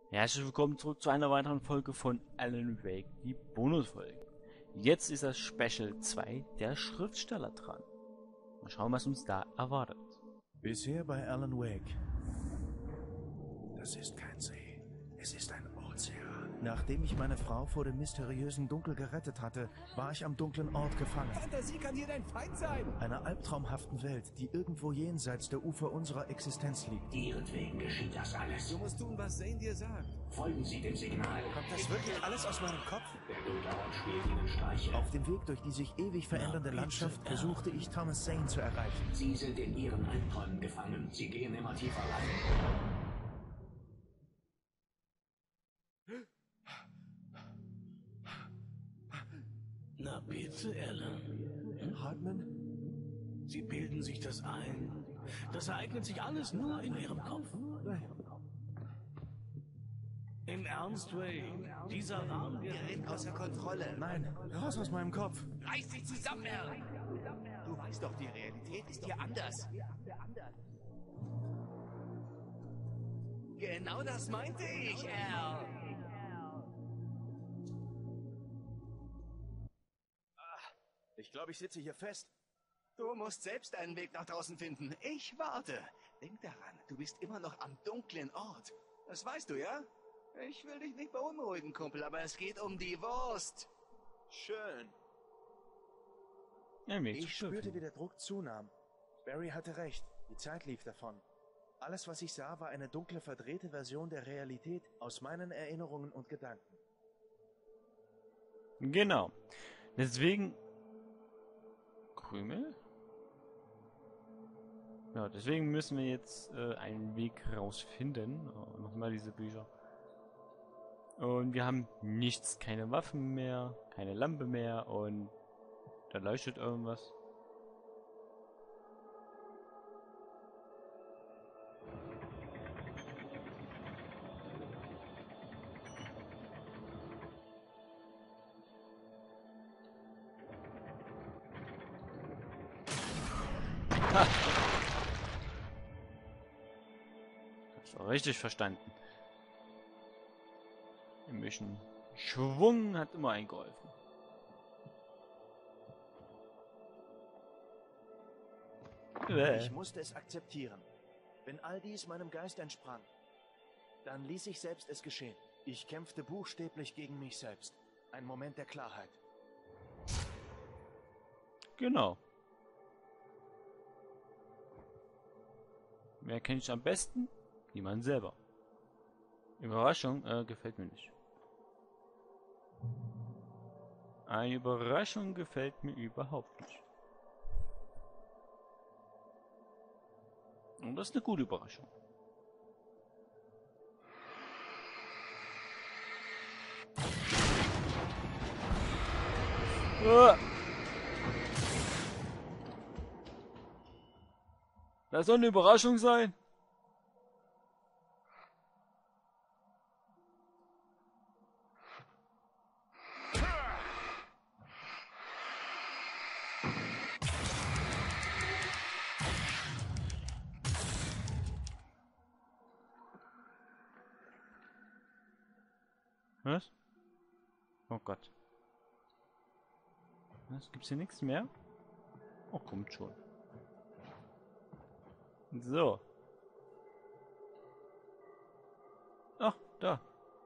Herzlich willkommen zurück zu einer weiteren Folge von Alan Wake, die Bonusfolge. Jetzt ist das Special 2 der Schriftsteller dran. Mal schauen, was uns da erwartet. Bisher bei Alan Wake. Das ist kein See. Es ist ein Ozean. Nachdem ich meine Frau vor dem mysteriösen Dunkel gerettet hatte, war ich am dunklen Ort gefangen. Fantasie kann hier dein Feind sein. Einer albtraumhaften Welt, die irgendwo jenseits der Ufer unserer Existenz liegt. Ihretwegen geschieht das alles. Du musst tun, was Zane dir sagt. Folgen Sie dem Signal. Kommt das wirklich alles aus meinem Kopf? Der dunkle Ort spielt Ihnen Streiche. Auf dem Weg durch die sich ewig verändernde Landschaft versuchte ich, Thomas Zane zu erreichen. Sie sind in Ihren Albträumen gefangen. Sie gehen immer tiefer rein. Na bitte, Alan. Hartman? Sie bilden sich das ein. Das ereignet sich alles nur in Ihrem Kopf. Im Ernst, Ray, dieser Rahmen Gerät außer Kontrolle. Nein, raus aus meinem Kopf. Reiß dich zusammen, Al. Du weißt doch, die Realität ist hier anders. Genau das meinte ich, Al. Ich glaube, ich sitze hier fest. Du musst selbst einen Weg nach draußen finden. Ich warte. Denk daran, du bist immer noch am dunklen Ort. Das weißt du, ja? Ich will dich nicht beunruhigen, Kumpel, aber es geht um die Wurst. Schön. Ja, Ich spürte, wie der Druck zunahm. Barry hatte recht. Die Zeit lief davon. Alles, was ich sah, war eine dunkle, verdrehte Version der Realität aus meinen Erinnerungen und Gedanken. Genau. Deswegen... Krümel? Ja, deswegen müssen wir jetzt einen Weg rausfinden. Oh, nochmal diese Bücher. Und wir haben nichts, keine Waffen mehr, keine Lampe mehr und da leuchtet irgendwas. Ha! Hast du richtig verstanden. Ein bisschen Schwung hat immer eingeholfen. Ich musste es akzeptieren. Wenn all dies meinem Geist entsprang, dann ließ ich selbst es geschehen. Ich kämpfte buchstäblich gegen mich selbst. Ein Moment der Klarheit. Genau. Wer kennt ich am besten? Niemand selber. Überraschung gefällt mir nicht. Eine Überraschung gefällt mir überhaupt nicht. Und das ist eine gute Überraschung. Das soll eine Überraschung sein. Was? Oh Gott. Was? Gibt's hier nichts mehr? Oh, kommt schon. So. Ach, da.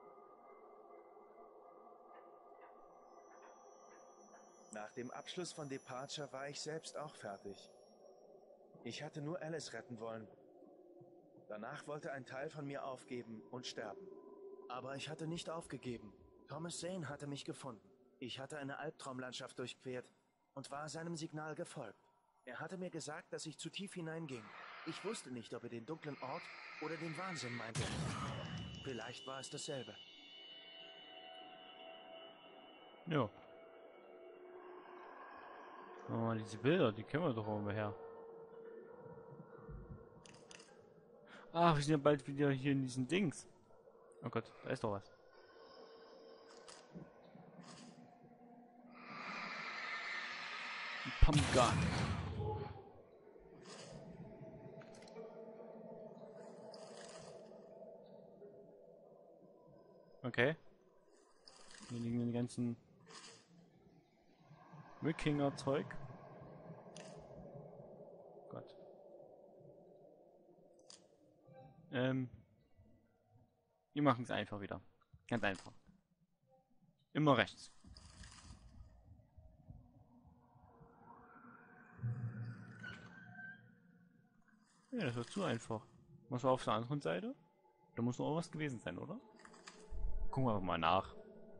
Nach dem Abschluss von Departure war ich selbst auch fertig. Ich hatte nur Alice retten wollen. Danach wollte ein Teil von mir aufgeben und sterben. Aber ich hatte nicht aufgegeben. Thomas Zane hatte mich gefunden. Ich hatte eine Albtraumlandschaft durchquert und war seinem Signal gefolgt. Er hatte mir gesagt, dass ich zu tief hineinging. Ich wusste nicht, ob er den dunklen Ort oder den Wahnsinn meinte. Vielleicht war es dasselbe. Ja. Oh, diese Bilder, die kennen wir doch auch her. Ach, wir sind ja bald wieder hier in diesen Dings. Oh Gott, da ist doch was. Ein Pumpgun. Okay. Hier liegen die ganzen Wikinger-Zeug. Gott. Wir machen es einfach wieder. Ganz einfach. Immer rechts. Ja, das wird zu einfach. Was war auf der anderen Seite? Da muss noch was gewesen sein, oder? Gucken wir einfach mal nach.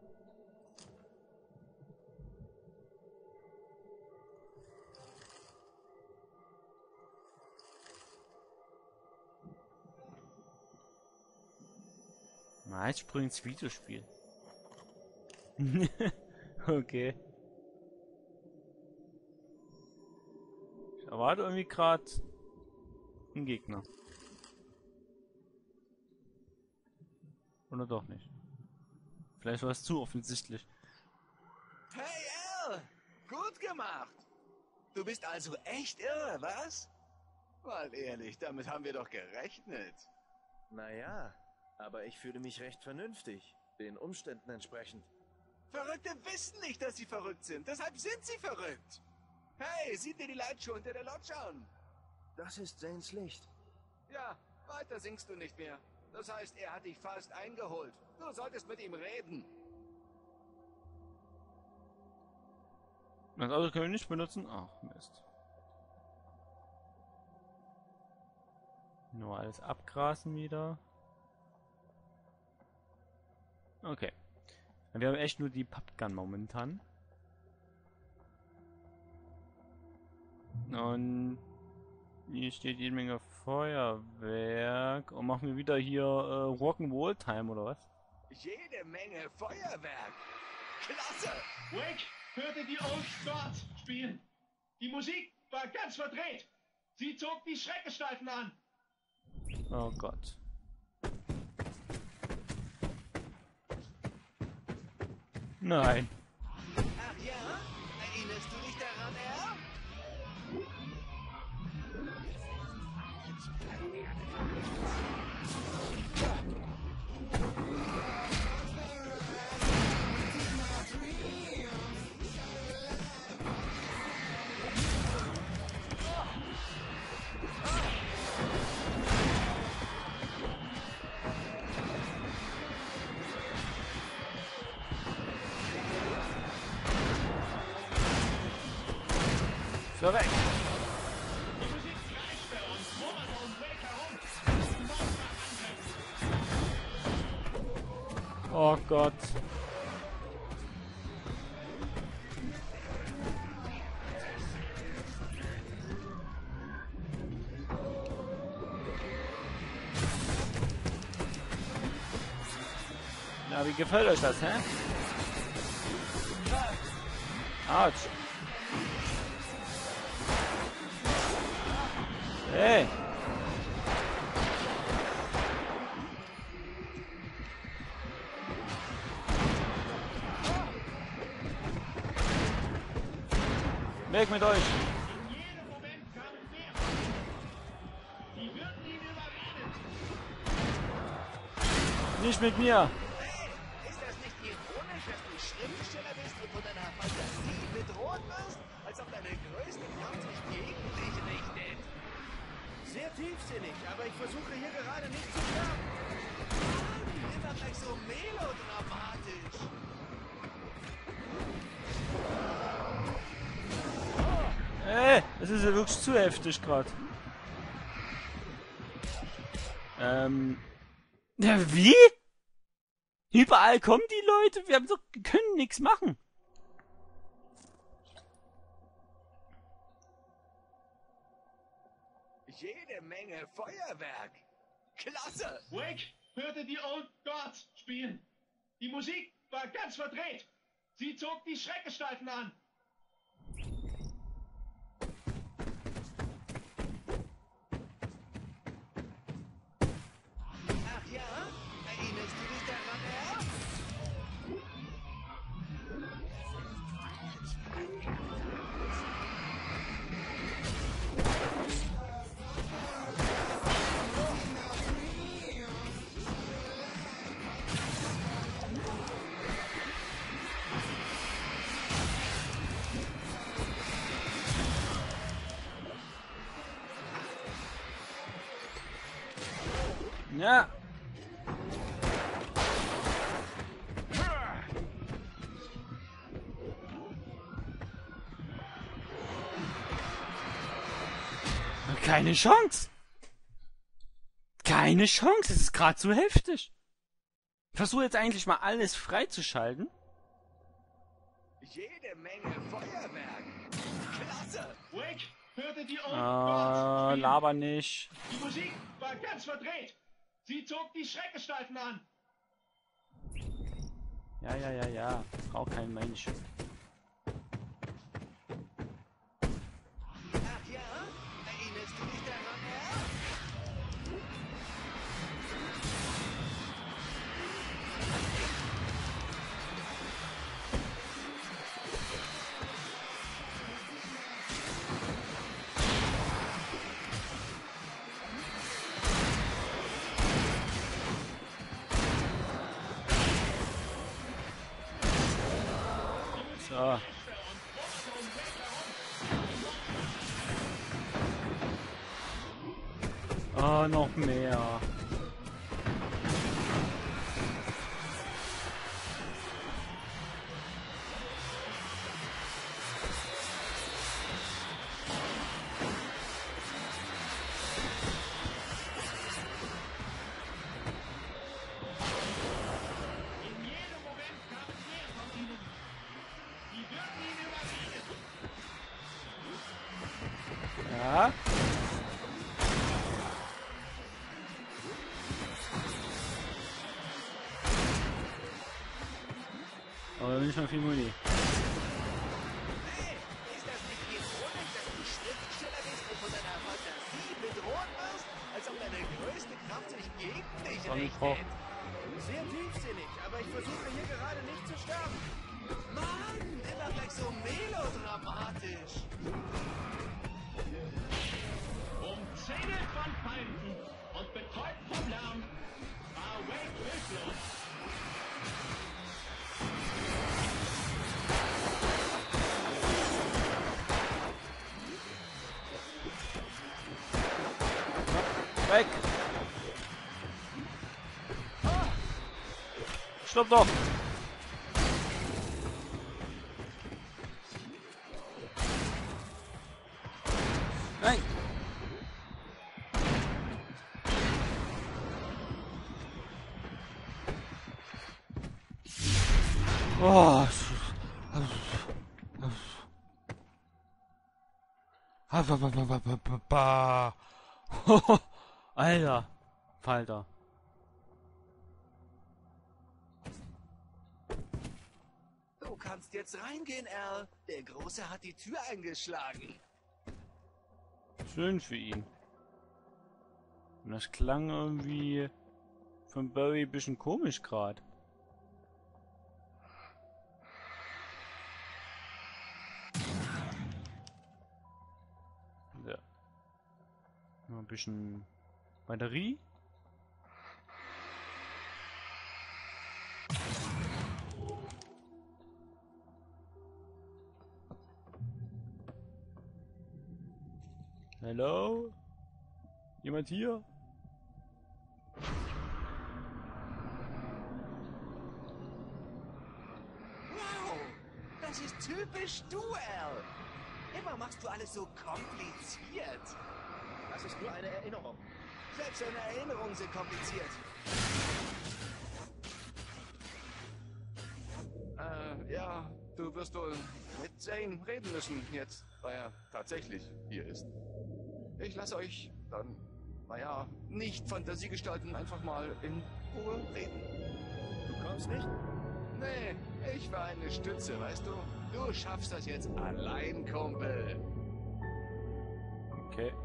Na, jetzt spring ins Videospiel. Okay. Ich erwarte irgendwie gerade einen Gegner. Oder doch nicht? Vielleicht war es zu offensichtlich. Hey, Al! Gut gemacht! Du bist also echt irre, was? Mal ehrlich, damit haben wir doch gerechnet. Naja, aber ich fühle mich recht vernünftig, den Umständen entsprechend. Verrückte wissen nicht, dass sie verrückt sind, deshalb sind sie verrückt. Hey, sieh dir die Leitschuhe unter der Lodge an. Das ist Zanes Licht. Ja, weiter singst du nicht mehr. Das heißt, er hat dich fast eingeholt. Du solltest mit ihm reden. Das Auto können wir nicht benutzen. Ach, Mist. Nur alles abgrasen wieder. Okay. Wir haben echt nur die Pumpgun momentan. Und hier steht jede Menge Feuerwerk. Und machen wir wieder hier Rock'n'Roll Time oder was? Jede Menge Feuerwerk. Klasse! Wake hörte die Old Gods spielen. Die Musik war ganz verdreht. Sie zog die Schreckgestalten an. Oh Gott. Nein. Ach ja? Erinnerst du dich daran, Al? So weg. Die Musik kreischte und murmelte um Wake herum. Oh Gott. Na, wie gefällt euch das, hä? Autsch. Hey. Weg mit euch. In jedem Moment kamen mehr. Die würden ihn überreden. Nicht mit mir. Hey, ist das nicht ironisch, dass du Schriftsteller bist und von deiner Fantasie bedroht wirst? Als ob deine größte Kraft sich gegen dich richtet. Sehr tiefsinnig, aber ich versuche hier gerade nicht zu sterben. Immer gleich so melodramatisch. Das ist ja wirklich zu heftig gerade. Ja, wie? Überall kommen die Leute, wir können nichts machen. Jede Menge Feuerwerk. Klasse! Wake hörte die Old Gods spielen. Die Musik war ganz verdreht. Sie zog die Schreckgestalten an. Ach ja? Erinnerst du dich daran, Al? Ja. Keine Chance. Keine Chance. Es ist gerade zu heftig. Ich versuche jetzt eigentlich mal alles freizuschalten. Jede Menge Feuerwerk. Klasse. Wake hörte die Old Guard spielen. Laber nicht. Die Musik war ganz verdreht. Sie zog die Schreckgestalten an. Ja. Braucht kein Mensch. Ach ja? Erinnerst du dich daran, Herr? So. Oh, noch mehr. In jedem Moment kam mehr von ihnen. Die würden ihn überwiegen. Ja. Aber nicht mal viel Muni. Hey, ist das nicht ironisch, dass du Schriftsteller bist und von deiner Fantasie bedroht wirst, als ob deine größte Kraft sich gegen dich Sonnenbrauch. richtet? Sehr tiefsinnig, aber ich versuche hier gerade nicht zu sterben. Mann, immer gleich so melodramatisch. Umzingelt von Feinden und betäubt vom Lärm war Wake hilflos. Weg! Stopp doch! Nein! Oh! Alter! Falter! Du kannst jetzt reingehen, Al. Der Große hat die Tür eingeschlagen. Schön für ihn. Und das klang irgendwie von Barry ein bisschen komisch gerade. Ja. Noch ein bisschen Batterie. Hallo? Jemand hier? Wow, das ist typisch du, Al. Immer machst du alles so kompliziert. Das ist nur eine Erinnerung. Selbst deine Erinnerungen sind kompliziert. Ja, du wirst wohl mit Zane reden müssen jetzt, weil er tatsächlich hier ist. Ich lasse euch dann, naja, nicht Fantasiegestalten einfach mal in Ruhe reden. Du kommst nicht? Nee, ich war eine Stütze, weißt du? Du schaffst das jetzt allein, Kumpel. Okay.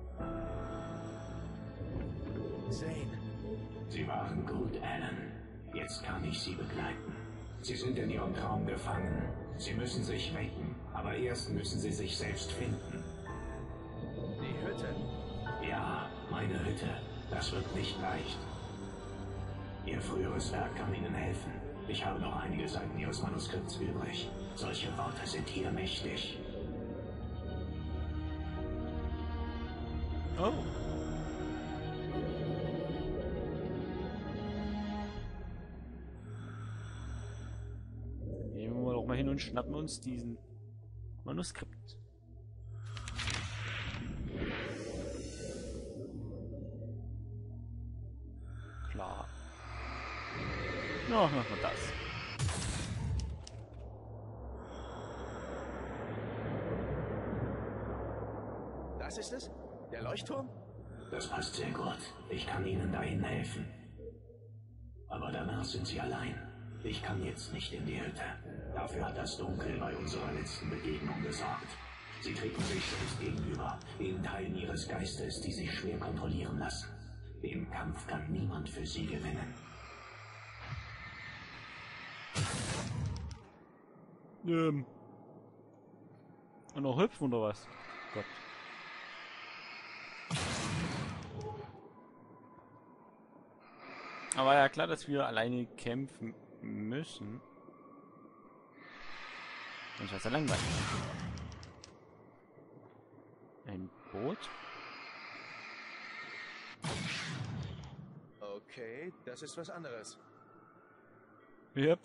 Zane. Sie waren gut, Alan. Jetzt kann ich Sie begleiten. Sie sind in Ihrem Traum gefangen. Sie müssen sich wecken, aber erst müssen Sie sich selbst finden. Die Hütte. Ja, meine Hütte. Das wird nicht leicht. Ihr früheres Werk kann Ihnen helfen. Ich habe noch einige Seiten Ihres Manuskripts übrig. Solche Worte sind hier mächtig. Oh. mal hin und schnappen uns diesen Manuskript. Klar. Ja, machen wir das. Das ist es? Der Leuchtturm? Das passt sehr gut. Ich kann Ihnen dahin helfen. Aber danach sind Sie allein. Ich kann jetzt nicht in die Hütte. Dafür hat das Dunkel bei unserer letzten Begegnung gesorgt. Sie treten sich selbst gegenüber, in Teilen Ihres Geistes, die sich schwer kontrollieren lassen. Im Kampf kann niemand für Sie gewinnen. Und noch hüpfen oder was? Gott. Aber ja klar, dass wir alleine kämpfen müssen. Sonst wäre es ja langweilig. Ein Boot? Okay, das ist was anderes. Yep.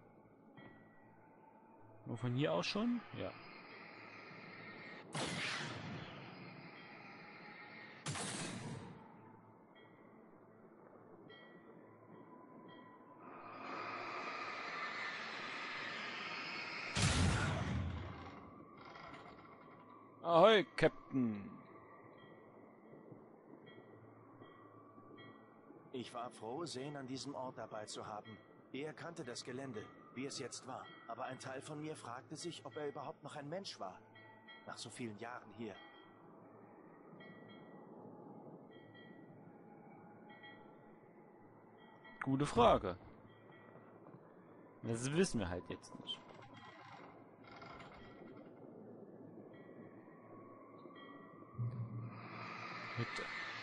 Nur von hier aus schon? Ja. Ahoi, Captain. Ich war froh, Zane an diesem Ort dabei zu haben. Er kannte das Gelände, wie es jetzt war. Aber ein Teil von mir fragte sich, ob er überhaupt noch ein Mensch war. Nach so vielen Jahren hier. Gute Frage. Das wissen wir halt jetzt nicht. Bitte.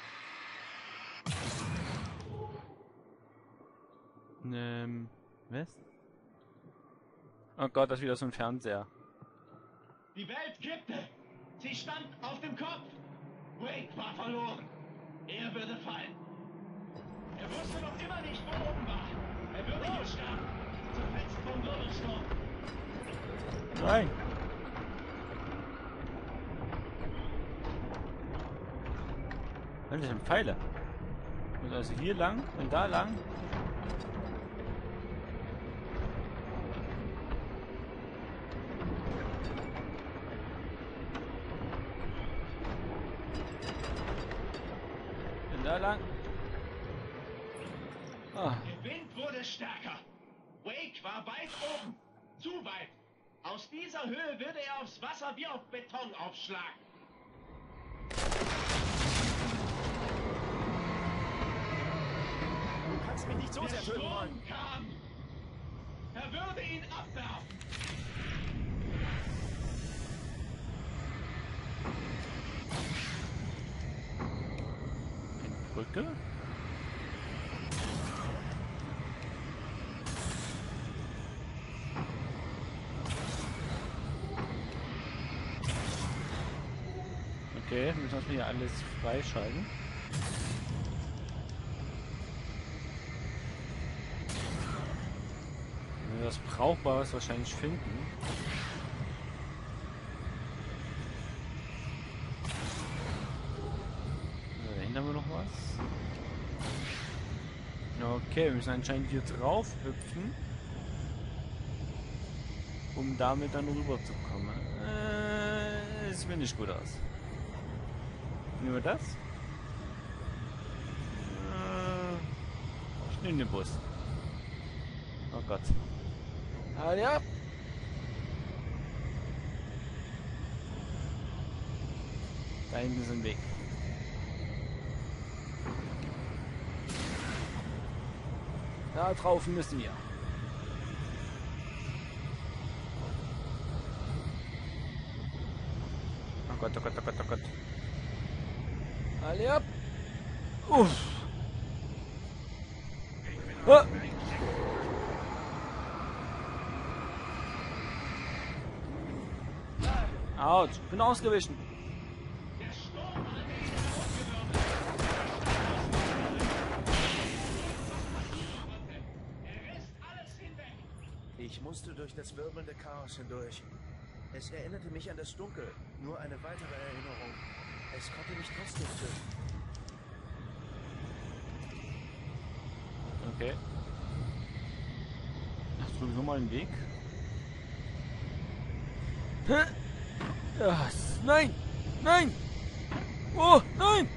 Was? Oh Gott, das ist wieder so ein Fernseher. Die Welt kippte. Sie stand auf dem Kopf. Wake war verloren. Er würde fallen. Er wusste noch immer nicht, wo oben war. Er würde hier sterben. Zerfetzt vom Wirbelsturm. Nein! Was sind Pfeile? Also hier lang und da lang. Und da lang. Ah. Der Wind wurde stärker. Wake war weit oben. Zu weit. Aus dieser Höhe würde er aufs Wasser wie auf Beton aufschlagen. Du kannst mich nicht so Der sehr töten wollen. Sturm kam. Er würde ihn abwerfen. Eine Brücke? Okay, müssen wir hier alles freischalten. Wenn wir was Brauchbares wahrscheinlich finden. So, dahinter haben wir noch was. Okay, wir müssen anscheinend hier drauf hüpfen, um damit dann rüber zu kommen. Das sieht mir nicht gut aus. Nehmen wir das? Ich nehme den Bus. Oh Gott. Ah ja. Da hinten ist ein Weg. Da drauf müssen wir. Oh Gott, oh Gott, oh Gott, oh Gott. Alle ab. Uff. Ah. Autsch, bin ausgewichen. Der Sturm hat ihn aufgewirbelt. Er riss alles hinweg. Ich musste durch das wirbelnde Chaos hindurch. Es erinnerte mich an das Dunkel, nur eine weitere Erinnerung. Es konnte mich trotzdem töten. Okay. Hast du sowieso mal einen Weg? Nein! Nein! Oh, nein!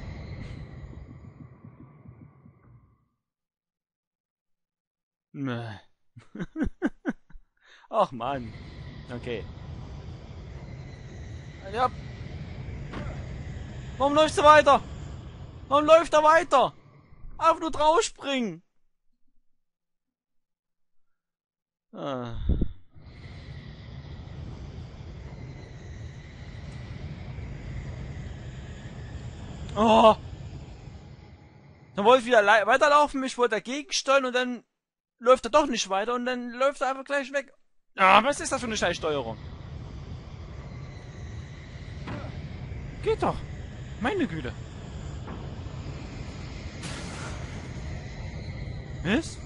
Ach Mann. Okay. Ja. Warum läufst du weiter? Warum läuft er weiter? Einfach nur drauf springen. Ah. Oh. Dann wollte ich wieder weiterlaufen, ich wollte dagegen steuern und dann läuft er doch nicht weiter und dann läuft er einfach gleich weg. Ah, was ist das für eine Scheißsteuerung? Geht doch. Meine Güte. Was?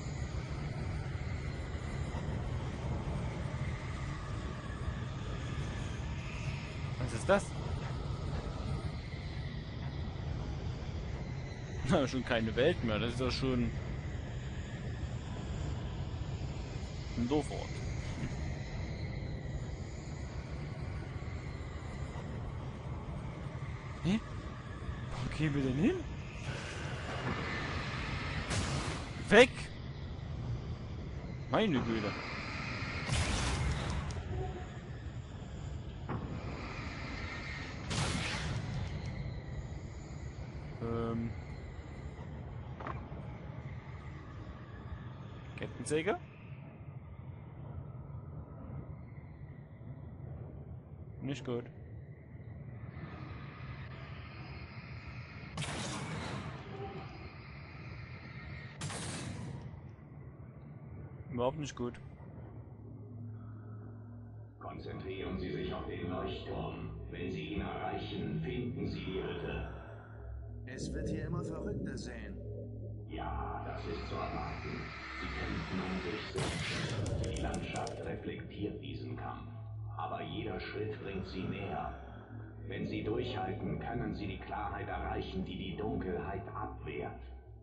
Was ist das? Na, schon keine Welt mehr. Das ist doch schon ein Doofort. Hä? Wo gehen wir denn hin? Weg! Meine Güte. Kettensäge? Nicht gut. Überhaupt nicht gut. Konzentrieren Sie sich auf den Leuchtturm. Wenn Sie ihn erreichen, finden Sie die Hütte. Es wird hier immer verrückter sein. Ja, das ist zu erwarten. Sie kämpfen um sich selbst. Die Landschaft reflektiert diesen Kampf. Aber jeder Schritt bringt Sie näher. Wenn Sie durchhalten, können Sie die Klarheit erreichen, die die Dunkelheit abwehrt.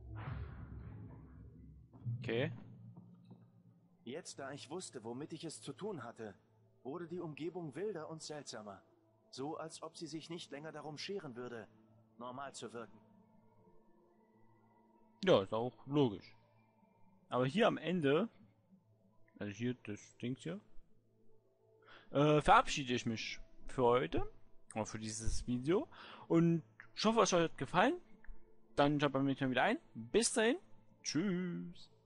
Okay. Jetzt, da ich wusste, womit ich es zu tun hatte, wurde die Umgebung wilder und seltsamer. So, als ob sie sich nicht länger darum scheren würde, normal zu wirken. Ja, ist auch logisch. Aber hier am Ende, also hier das Ding hier, verabschiede ich mich für heute, oder für dieses Video. Und ich hoffe, euch hat gefallen. Dann schaut bei mir wieder ein. Bis dahin. Tschüss.